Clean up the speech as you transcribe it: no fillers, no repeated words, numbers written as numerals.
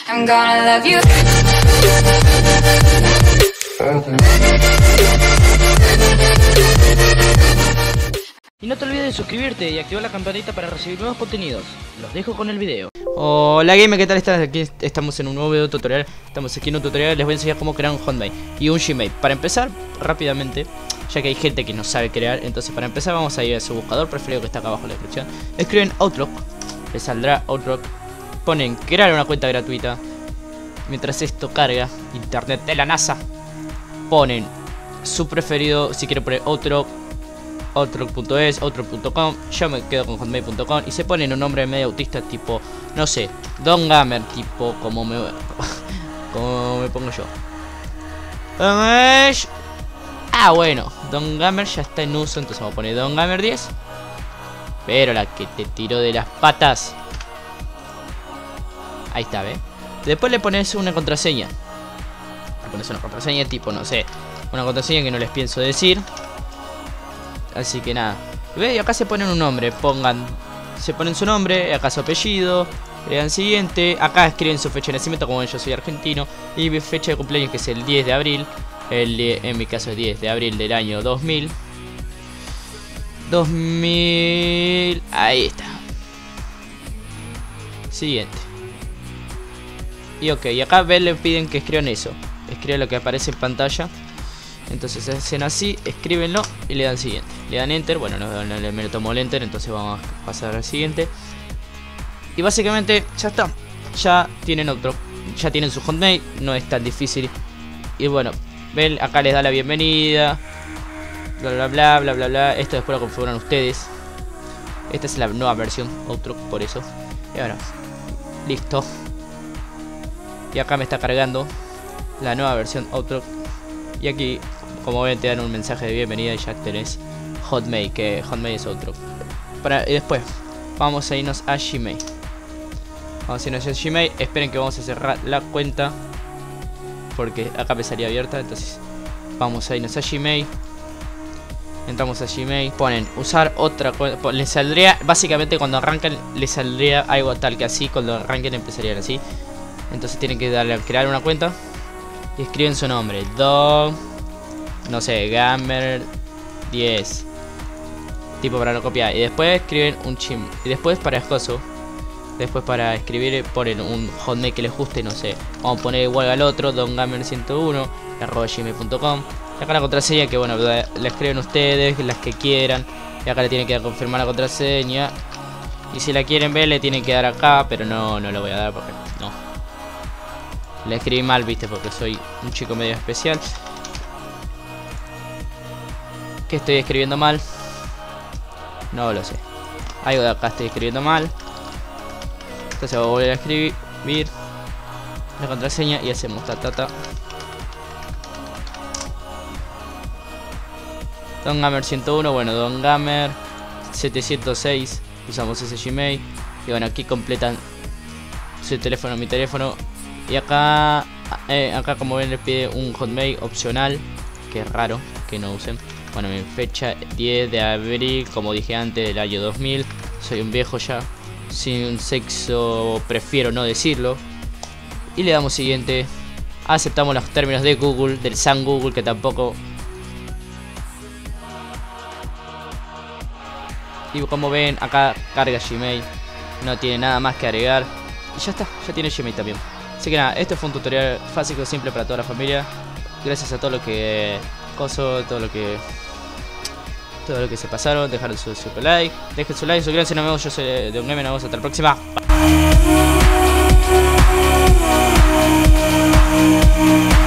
I'm gonna love you. Y no te olvides de suscribirte y activar la campanita para recibir nuevos contenidos. Los dejo con el video. Hola gamer, ¿qué tal estás? Aquí estamos en un nuevo video tutorial. Estamos aquí en un tutorial, les voy a enseñar cómo crear un Hotmail y un Gmail. Para empezar, rápidamente, ya que hay gente que no sabe crear, entonces para empezar vamos a ir a su buscador preferido que está acá abajo en la descripción. Escriben Outlook, les saldrá Outlook. Ponen crear una cuenta gratuita. Mientras esto carga, internet de la NASA. Ponen su preferido, si quieren poner Outlook, Outlook.es, Outlook.com. Yo me quedo con Hotmail.com. Y se ponen un nombre medio autista tipo, no sé, Don Gamer, tipo como me pongo yo. Bueno, Don Gamer ya está en uso, entonces vamos a poner Don Gamer 10. Pero la que te tiró de las patas. Ahí está, ¿ves? Después le pones una contraseña. Le pones una contraseña tipo, no sé, una contraseña que no les pienso decir. Así que nada. ¿Ve? Y acá se ponen un nombre. Se ponen su nombre, acá su apellido. Le dan siguiente. Acá escriben su fecha de nacimiento, como yo soy argentino. Y mi fecha de cumpleaños, que es el 10 de abril. En mi caso es 10 de abril del año 2000. Ahí está. Siguiente. Y ok, y acá le piden que escriban eso. Escriban lo que aparece en pantalla. Entonces hacen así, escríbenlo y le dan siguiente. Le dan enter, bueno, no me lo tomo el enter, entonces vamos a pasar al siguiente. Y básicamente ya está. Ya tienen otro, ya tienen su Hotmail, no es tan difícil. Y bueno, ven, acá les da la bienvenida. Bla bla bla bla bla bla. Esto después lo configuran ustedes. Esta es la nueva versión Outlook, por eso. Y ahora, listo. Y acá me está cargando la nueva versión Outlook. Y aquí, como ven, te dan un mensaje de bienvenida y ya tenés Hotmail, que Hotmail es Outlook. Y después, vamos a irnos a Gmail. Vamos a irnos a Gmail. Esperen que vamos a cerrar la cuenta, porque acá me salía abierta. Entonces, vamos a irnos a Gmail. Entramos a Gmail. Ponen usar otra cuenta. Les saldría, básicamente cuando arrancan, les saldría algo tal que así. Cuando arranquen empezarían así. Entonces tienen que darle a crear una cuenta. Y escriben su nombre, Don, no sé, Gamer 10, tipo para no copiar. Y después escriben un chim. Y después para escoso, después para escribir ponen un Hotmail que les guste, no sé. Vamos a poner igual al otro, dongamer101 @gmail.com. Y acá la contraseña que bueno, la escriben ustedes, las que quieran. Y acá le tienen que confirmar la contraseña. Y si la quieren ver le tienen que dar acá, pero no lo voy a dar porque no. Le escribí mal, viste, porque soy un chico medio especial. ¿Qué estoy escribiendo mal? No lo sé. Algo de acá estoy escribiendo mal. Entonces voy a volver a escribir la contraseña y hacemos ta. Don Gamer 101, bueno, Don Gamer 706. Usamos ese Gmail. Y bueno, aquí completan su teléfono, mi teléfono. Y acá como ven les pide un Hotmail opcional, que es raro que no usen. Bueno, mi fecha 10 de abril, como dije antes, del año 2000. Soy un viejo ya, sin sexo prefiero no decirlo. Y le damos siguiente. Aceptamos los términos de Google, del San Google, que tampoco. Y como ven, acá carga Gmail. No tiene nada más que agregar. Y ya está, ya tiene Gmail también. Así que nada, este fue un tutorial fácil y simple para toda la familia. Gracias a todo lo que todo lo que se pasaron. Dejaron su super like. Dejen su like, suscríbanse, nos vemos. Yo soy Don Gamer, nos vemos hasta la próxima. Bye.